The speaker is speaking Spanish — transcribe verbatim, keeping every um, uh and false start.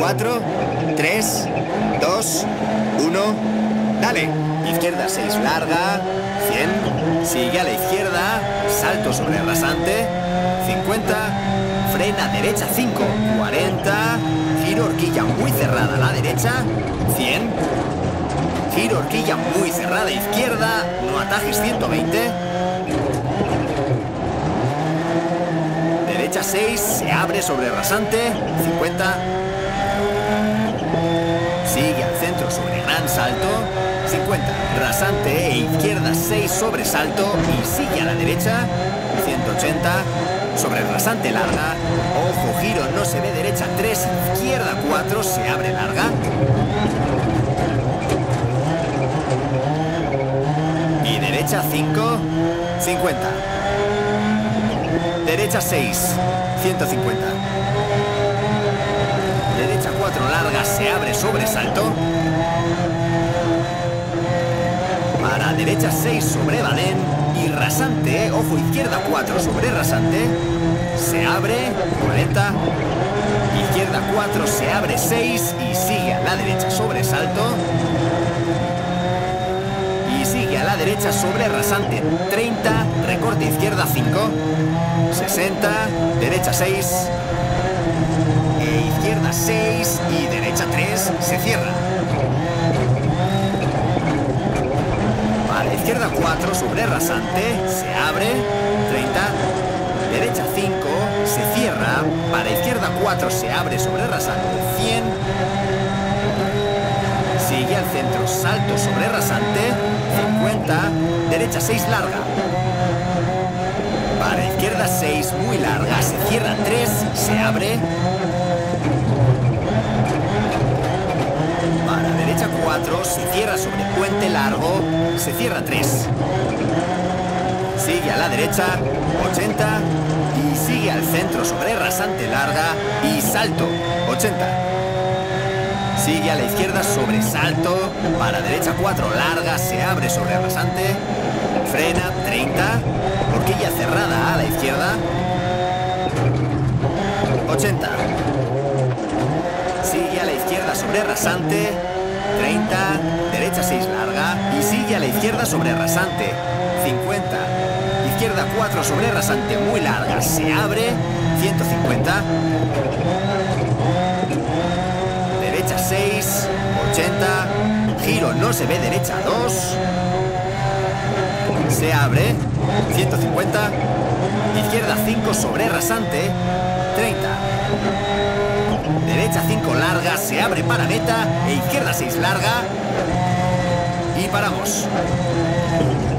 cuatro, tres, dos, uno, dale. Izquierda seis larga, cien, sigue a la izquierda, salto sobre rasante, cincuenta, frena derecha cinco, cuarenta, giro horquilla muy cerrada a la derecha, cien, giro horquilla muy cerrada izquierda, no atajes ciento veinte, derecha seis, se abre sobre rasante, cincuenta, sigue al centro sobre gran salto, cincuenta, rasante e izquierda seis sobre salto y sigue a la derecha, ciento ochenta, sobre rasante larga, ojo giro no se ve derecha tres, izquierda cuatro, se abre larga, y derecha cinco, cincuenta, derecha seis, ciento cincuenta, derecha cuatro larga, se abre sobre salto, para derecha seis sobre badén y rasante, ojo izquierda cuatro sobre rasante, se abre, cuarenta, izquierda cuatro, se abre seis y sigue a la derecha sobre salto, y sigue a la derecha sobre rasante, treinta, recorte izquierda cinco, sesenta, derecha seis, e izquierda seis y derecha tres, se cierra. Izquierda cuatro sobre rasante, se abre, treinta, derecha cinco, se cierra, para izquierda cuatro se abre sobre rasante, cien, sigue al centro, salto sobre rasante, cincuenta, derecha seis larga, para izquierda seis muy larga, se cierra tres, se abre, para derecha cuatro, se cierra sobre puente largo, se cierra tres, sigue a la derecha, ochenta, y sigue al centro sobre rasante larga y salto, ochenta, sigue a la izquierda sobre salto, para derecha cuatro larga, se abre sobre rasante, frena, treinta, horquilla cerrada a la izquierda, ochenta, sigue a la izquierda sobre rasante, treinta, derecha seis larga y sigue a la izquierda sobre rasante, cincuenta, izquierda cuatro sobre rasante muy larga, se abre, ciento cincuenta, derecha seis, ochenta, giro no se ve derecha dos, se abre, ciento cincuenta, izquierda cinco sobre rasante, treinta, derecha cinco larga, se abre para meta, e izquierda seis larga, y paramos.